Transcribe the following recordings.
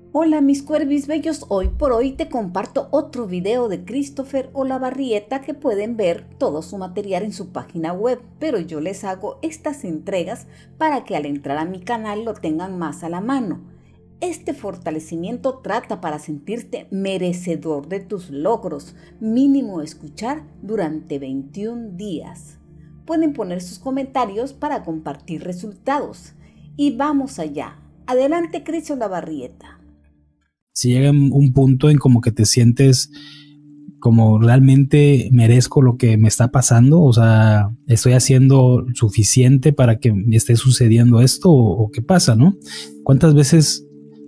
Hola mis cuervis bellos, hoy por hoy te comparto otro video de Christopher Olavarrieta que pueden ver todo su material en su página web, pero yo les hago estas entregas para que al entrar a mi canal lo tengan más a la mano. Este fortalecimiento trata para sentirte merecedor de tus logros, mínimo escuchar durante 21 días. Pueden poner sus comentarios para compartir resultados. Y vamos allá. Adelante Cris Olavarrieta. Si llega un punto en como que te sientes como realmente merezco lo que me está pasando, o sea, estoy haciendo suficiente para que me esté sucediendo esto o qué pasa, ¿no? ¿Cuántas veces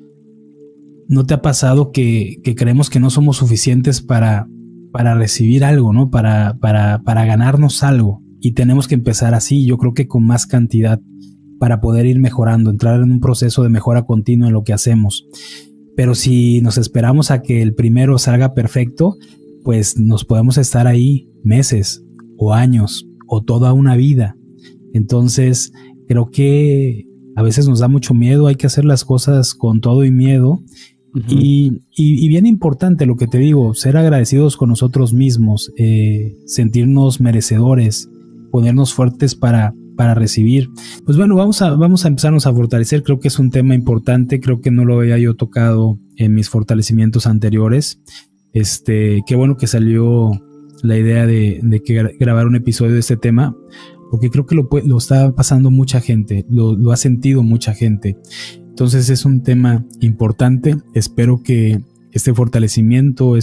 no te ha pasado que creemos que no somos suficientes para recibir algo, ¿no? Para ganarnos algo, y tenemos que empezar así, yo creo que con más cantidad para poder ir mejorando, entrar en un proceso de mejora continua en lo que hacemos. Pero si nos esperamos a que el primero salga perfecto, pues nos podemos estar ahí meses o años o toda una vida. Entonces creo que a veces nos da mucho miedo, hay que hacer las cosas con todo y miedo. Y bien importante lo que te digo, ser agradecidos con nosotros mismos, sentirnos merecedores, ponernos fuertes para recibir. Pues bueno, vamos a empezarnos a fortalecer. Creo que es un tema importante, creo que no lo había yo tocado en mis fortalecimientos anteriores. Qué bueno que salió la idea de grabar un episodio de este tema, porque creo que lo está pasando mucha gente, lo ha sentido mucha gente. Entonces es un tema importante. Espero que este fortalecimiento,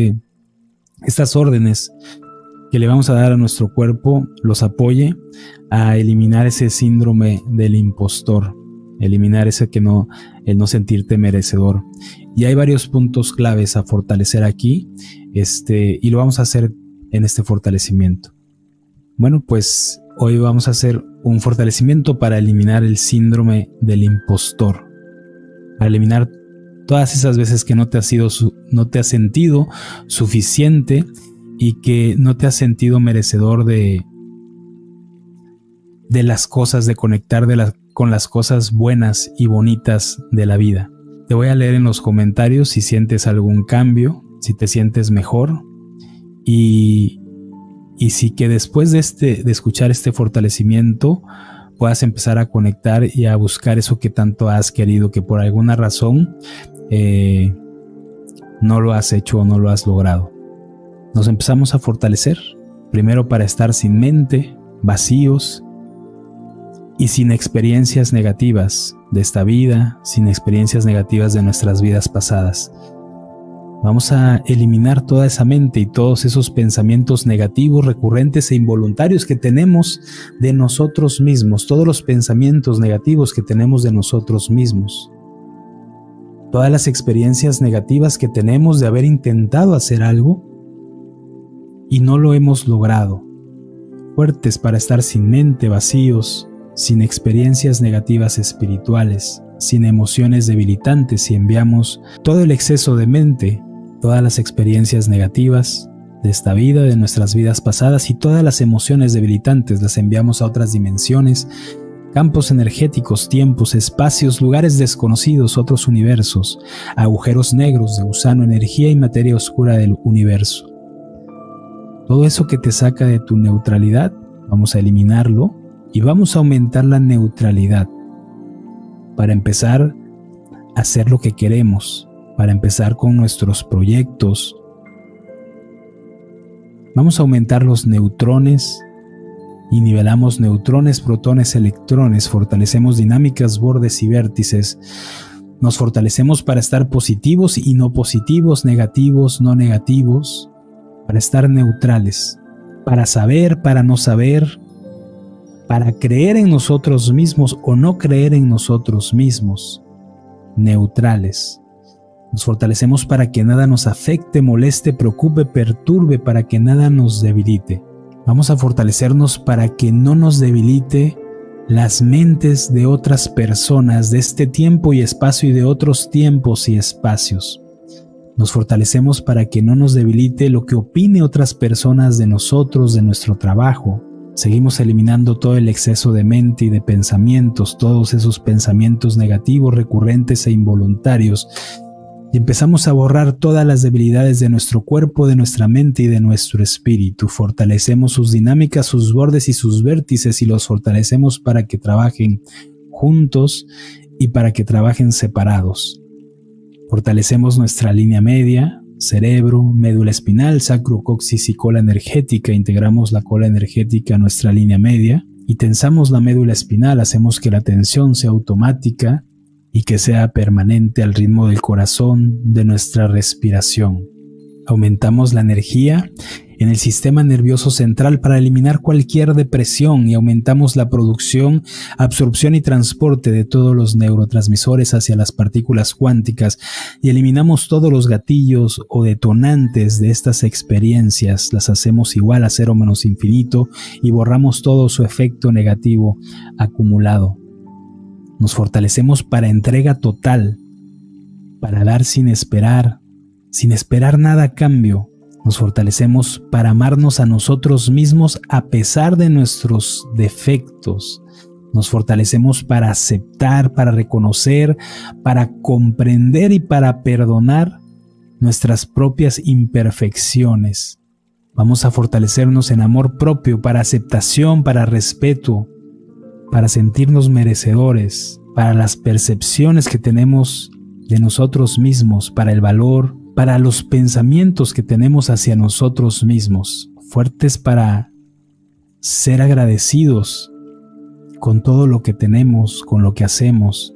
estas órdenes que le vamos a dar a nuestro cuerpo los apoye a eliminar ese síndrome del impostor, eliminar el no sentirte merecedor. Y hay varios puntos claves a fortalecer aquí, y lo vamos a hacer en este fortalecimiento. Bueno, pues hoy vamos a hacer un fortalecimiento para eliminar el síndrome del impostor, para eliminar todas esas veces que no te has sentido suficiente y que no te has sentido merecedor de las cosas, de conectar con las cosas buenas y bonitas de la vida. Te voy a leer en los comentarios si sientes algún cambio, si te sientes mejor, y si que después de escuchar este fortalecimiento puedas empezar a conectar y a buscar eso que tanto has querido, que por alguna razón no lo has hecho o no lo has logrado. Nos empezamos a fortalecer, primero para estar sin mente, vacíos y sin experiencias negativas de esta vida, sin experiencias negativas de nuestras vidas pasadas. Vamos a eliminar toda esa mente y todos esos pensamientos negativos, recurrentes e involuntarios que tenemos de nosotros mismos, todos los pensamientos negativos que tenemos de nosotros mismos, todas las experiencias negativas que tenemos de haber intentado hacer algo y no lo hemos logrado. Fuertes para estar sin mente, vacíos, sin experiencias negativas espirituales, sin emociones debilitantes, y enviamos todo el exceso de mente, todas las experiencias negativas de esta vida, de nuestras vidas pasadas, y todas las emociones debilitantes las enviamos a otras dimensiones, campos energéticos, tiempos, espacios, lugares desconocidos, otros universos, agujeros negros de gusano, energía y materia oscura del universo. Todo eso que te saca de tu neutralidad, vamos a eliminarlo y vamos a aumentar la neutralidad para empezar a hacer lo que queremos, para empezar con nuestros proyectos. Vamos a aumentar los neutrones y nivelamos neutrones, protones, electrones, fortalecemos dinámicas, bordes y vértices. Nos fortalecemos para estar positivos y no positivos, negativos, no negativos, para estar neutrales, para saber, para no saber, para creer en nosotros mismos o no creer en nosotros mismos, neutrales. Nos fortalecemos para que nada nos afecte, moleste, preocupe, perturbe, para que nada nos debilite. Vamos a fortalecernos para que no nos debilite las mentes de otras personas de este tiempo y espacio y de otros tiempos y espacios. Nos fortalecemos para que no nos debilite lo que opine otras personas de nosotros, de nuestro trabajo. Seguimos eliminando todo el exceso de mente y de pensamientos, todos esos pensamientos negativos, recurrentes e involuntarios y empezamos a borrar todas las debilidades de nuestro cuerpo, de nuestra mente y de nuestro espíritu. Fortalecemos sus dinámicas, sus bordes y sus vértices y los fortalecemos para que trabajen juntos y para que trabajen separados. Fortalecemos nuestra línea media, cerebro, médula espinal, sacro, coxis y cola energética. Integramos la cola energética a nuestra línea media y tensamos la médula espinal. Hacemos que la tensión sea automática y que sea permanente al ritmo del corazón, de nuestra respiración. Aumentamos la energía en el sistema nervioso central para eliminar cualquier depresión y aumentamos la producción, absorción y transporte de todos los neurotransmisores hacia las partículas cuánticas y eliminamos todos los gatillos o detonantes de estas experiencias. Las hacemos igual a cero menos infinito y borramos todo su efecto negativo acumulado. Nos fortalecemos para entrega total, para dar sin esperar nada a cambio. Nos fortalecemos para amarnos a nosotros mismos a pesar de nuestros defectos. Nos fortalecemos para aceptar, para reconocer, para comprender y para perdonar nuestras propias imperfecciones. Vamos a fortalecernos en amor propio, para aceptación, para respeto, para sentirnos merecedores, para las percepciones que tenemos de nosotros mismos, para el valor, para los pensamientos que tenemos hacia nosotros mismos, fuertes para ser agradecidos con todo lo que tenemos, con lo que hacemos,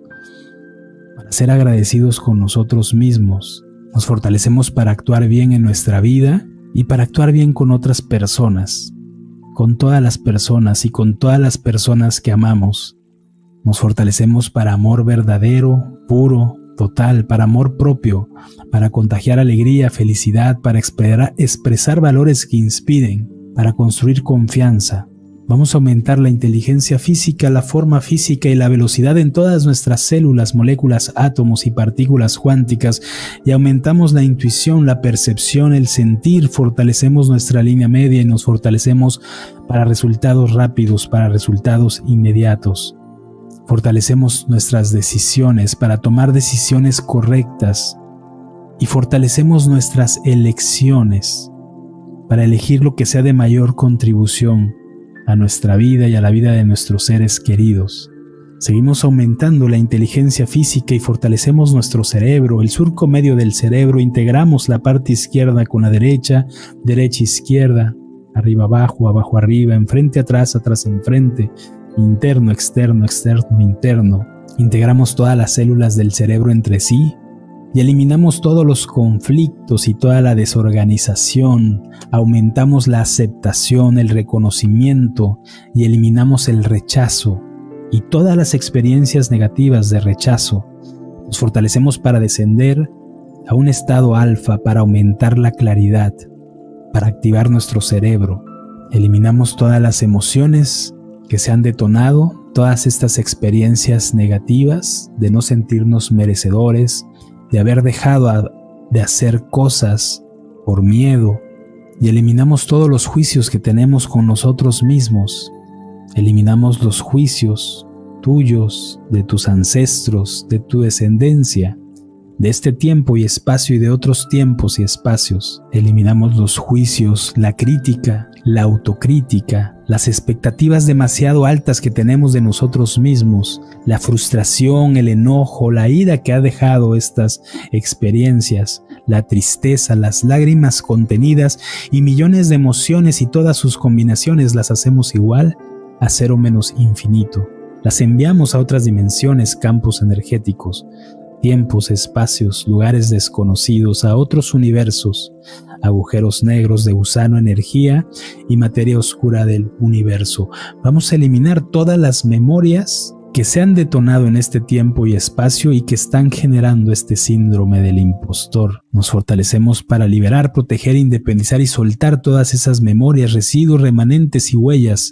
para ser agradecidos con nosotros mismos. Nos fortalecemos para actuar bien en nuestra vida y para actuar bien con otras personas, con todas las personas y con todas las personas que amamos. Nos fortalecemos para amor verdadero, puro, total, para amor propio, para contagiar alegría, felicidad, para expresar valores que inspiren, para construir confianza. Vamos a aumentar la inteligencia física, la forma física y la velocidad en todas nuestras células, moléculas, átomos y partículas cuánticas y aumentamos la intuición, la percepción, el sentir, fortalecemos nuestra línea media y nos fortalecemos para resultados rápidos, para resultados inmediatos. Fortalecemos nuestras decisiones para tomar decisiones correctas y fortalecemos nuestras elecciones para elegir lo que sea de mayor contribución a nuestra vida y a la vida de nuestros seres queridos. Seguimos aumentando la inteligencia física y fortalecemos nuestro cerebro, el surco medio del cerebro, integramos la parte izquierda con la derecha, derecha izquierda, arriba abajo, abajo arriba, enfrente atrás, atrás enfrente, interno, externo, externo, interno. Integramos todas las células del cerebro entre sí y eliminamos todos los conflictos y toda la desorganización. Aumentamos la aceptación, el reconocimiento y eliminamos el rechazo y todas las experiencias negativas de rechazo. Nos fortalecemos para descender a un estado alfa, para aumentar la claridad, para activar nuestro cerebro. Eliminamos todas las emociones que se han detonado, todas estas experiencias negativas de no sentirnos merecedores, de haber dejado de hacer cosas por miedo, y eliminamos todos los juicios que tenemos con nosotros mismos. Eliminamos los juicios tuyos, de tus ancestros, de tu descendencia, de este tiempo y espacio y de otros tiempos y espacios. Eliminamos los juicios, la crítica, la autocrítica, las expectativas demasiado altas que tenemos de nosotros mismos, la frustración, el enojo, la ira que ha dejado estas experiencias, la tristeza, las lágrimas contenidas y millones de emociones y todas sus combinaciones las hacemos igual a cero menos infinito. Las enviamos a otras dimensiones, campos energéticos, tiempos, espacios, lugares desconocidos, a otros universos, agujeros negros de gusano, energía y materia oscura del universo. Vamos a eliminar todas las memorias que se han detonado en este tiempo y espacio y que están generando este síndrome del impostor. Nos fortalecemos para liberar, proteger, independizar y soltar todas esas memorias, residuos, remanentes y huellas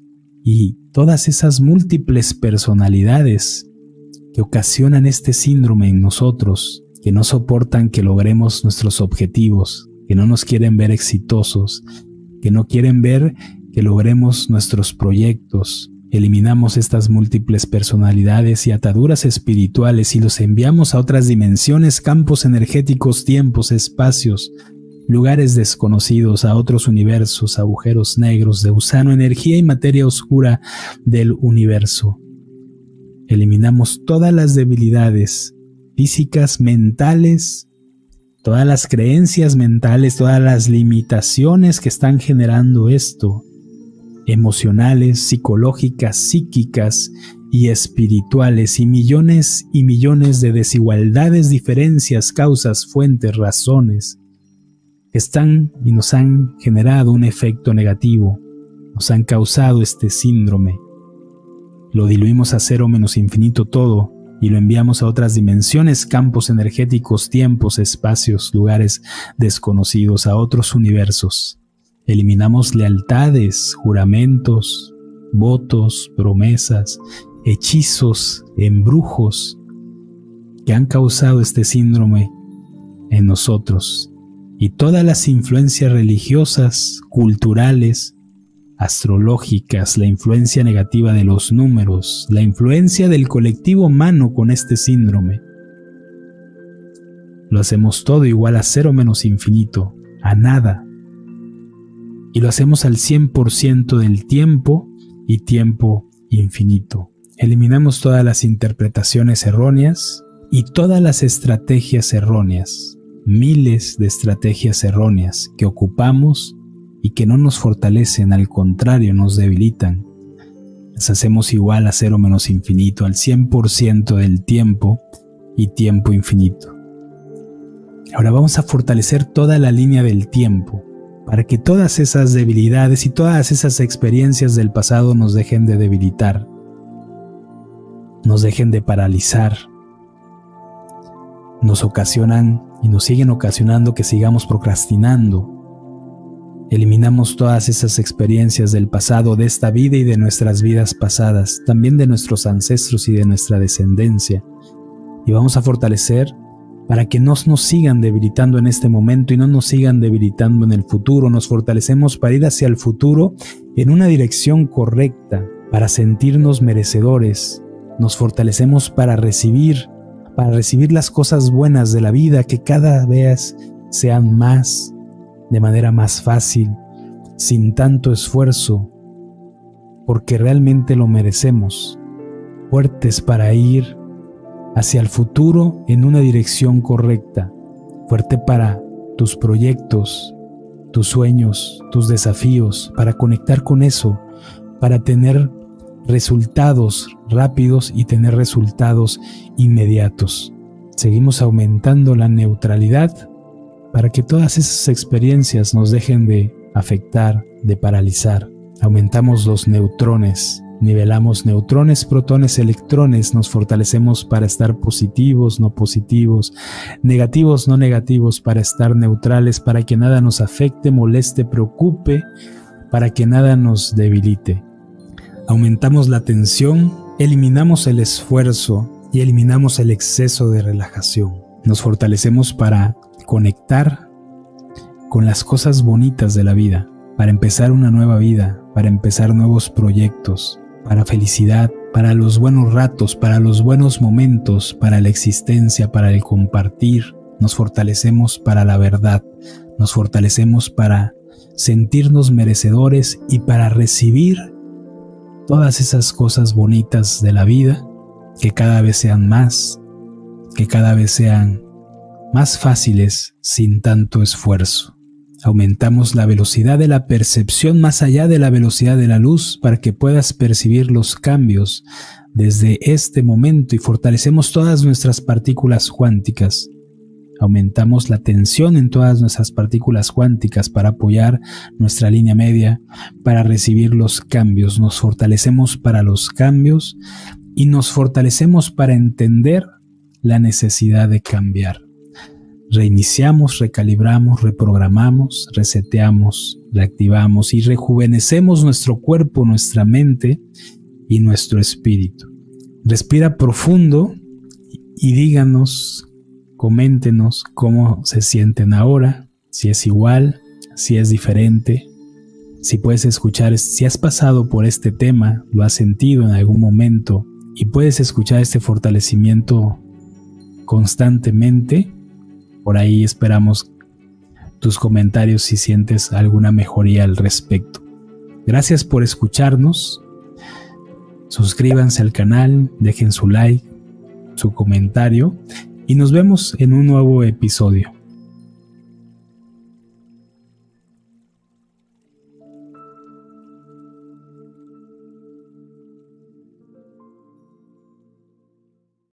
y todas esas múltiples personalidades que ocasionan este síndrome en nosotros, que no soportan que logremos nuestros objetivos, que no nos quieren ver exitosos, que no quieren ver que logremos nuestros proyectos. Eliminamos estas múltiples personalidades y ataduras espirituales y los enviamos a otras dimensiones, campos energéticos, tiempos, espacios, lugares desconocidos, a otros universos, agujeros negros de gusano, energía y materia oscura del universo. Eliminamos todas las debilidades físicas, mentales, todas las creencias mentales, todas las limitaciones que están generando esto, emocionales, psicológicas, psíquicas y espirituales, y millones de desigualdades, diferencias, causas, fuentes, razones que están y nos han generado un efecto negativo, nos han causado este síndrome. Lo diluimos a cero menos infinito todo y lo enviamos a otras dimensiones, campos energéticos, tiempos, espacios, lugares desconocidos, a otros universos. Eliminamos lealtades, juramentos, votos, promesas, hechizos, embrujos que han causado este síndrome en nosotros, y todas las influencias religiosas, culturales, astrológicas, la influencia negativa de los números, la influencia del colectivo humano con este síndrome. Lo hacemos todo igual a cero menos infinito, a nada. Y lo hacemos al 100% del tiempo y tiempo infinito. Eliminamos todas las interpretaciones erróneas y todas las estrategias erróneas. Miles de estrategias erróneas que ocupamos y que no nos fortalecen, al contrario, nos debilitan. Las hacemos igual a cero menos infinito, al 100% del tiempo y tiempo infinito. Ahora vamos a fortalecer toda la línea del tiempo, para que todas esas debilidades y todas esas experiencias del pasado nos dejen de debilitar, nos dejen de paralizar, nos ocasionan y nos siguen ocasionando que sigamos procrastinando. Eliminamos todas esas experiencias del pasado, de esta vida y de nuestras vidas pasadas, también de nuestros ancestros y de nuestra descendencia, y vamos a fortalecer para que no nos sigan debilitando en este momento y no nos sigan debilitando en el futuro. Nos fortalecemos para ir hacia el futuro en una dirección correcta, para sentirnos merecedores. Nos fortalecemos para recibir las cosas buenas de la vida, que cada vez sean más, de manera más fácil, sin tanto esfuerzo, porque realmente lo merecemos. Fuertes para ir hacia el futuro en una dirección correcta, fuerte para tus proyectos, tus sueños, tus desafíos, para conectar con eso, para tener resultados rápidos y tener resultados inmediatos. Seguimos aumentando la neutralidad para que todas esas experiencias nos dejen de afectar, de paralizar. Aumentamos los neutrones, nivelamos neutrones, protones, electrones, nos fortalecemos para estar positivos, no positivos, negativos, no negativos, para estar neutrales, para que nada nos afecte, moleste, preocupe, para que nada nos debilite. Aumentamos la tensión, eliminamos el esfuerzo y eliminamos el exceso de relajación. Nos fortalecemos para conectar con las cosas bonitas de la vida, para empezar una nueva vida, para empezar nuevos proyectos, para felicidad, para los buenos ratos, para los buenos momentos, para la existencia, para el compartir. Nos fortalecemos para la verdad, nos fortalecemos para sentirnos merecedores y para recibir todas esas cosas bonitas de la vida, que cada vez sean más, que cada vez sean más fáciles sin tanto esfuerzo. Aumentamos la velocidad de la percepción más allá de la velocidad de la luz para que puedas percibir los cambios desde este momento y fortalecemos todas nuestras partículas cuánticas. Aumentamos la tensión en todas nuestras partículas cuánticas para apoyar nuestra línea media, para recibir los cambios. Nos fortalecemos para los cambios y nos fortalecemos para entender la necesidad de cambiar. Reiniciamos, recalibramos, reprogramamos, reseteamos, reactivamos y rejuvenecemos nuestro cuerpo, nuestra mente y nuestro espíritu. Respira profundo y díganos, coméntenos cómo se sienten ahora, si es igual, si es diferente, Si puedes escuchar, si has pasado por este tema, lo has sentido en algún momento y puedes escuchar este fortalecimiento constantemente, por ahí esperamos tus comentarios si sientes alguna mejoría al respecto. Gracias por escucharnos. Suscríbanse al canal, dejen su like, su comentario y nos vemos en un nuevo episodio.